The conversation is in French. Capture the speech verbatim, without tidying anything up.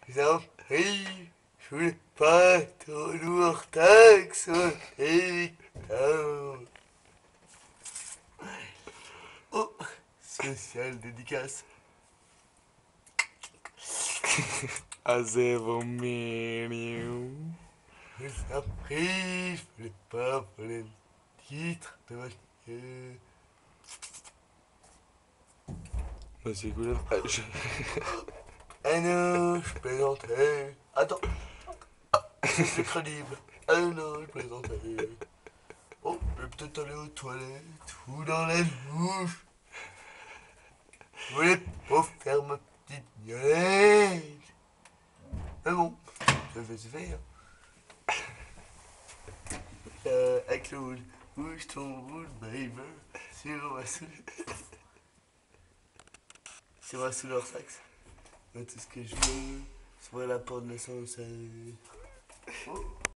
j'en prie, je voulais pas trop lourd taxe, Victor. Oh, spécial dédicace. Azevo Miriam. Je t'en prie, je voulais pas voler le titre de voiture. Bah, c'est cool. Ah, je- Ah non, je plaisantais. Attends, c'est plus crédible. Ah non, je plaisantais. Oh, je vais peut-être aller aux toilettes ou dans la douche. Je voulais pas faire ma petite gueulette. Mais bon, je vais se faire. Euh, avec le moule. Bouge ton boule, baby. Sur ma sous. Sur ma sous leur sax. Tout ce que je veux. Sur la porte de l'ascenseur. Oh.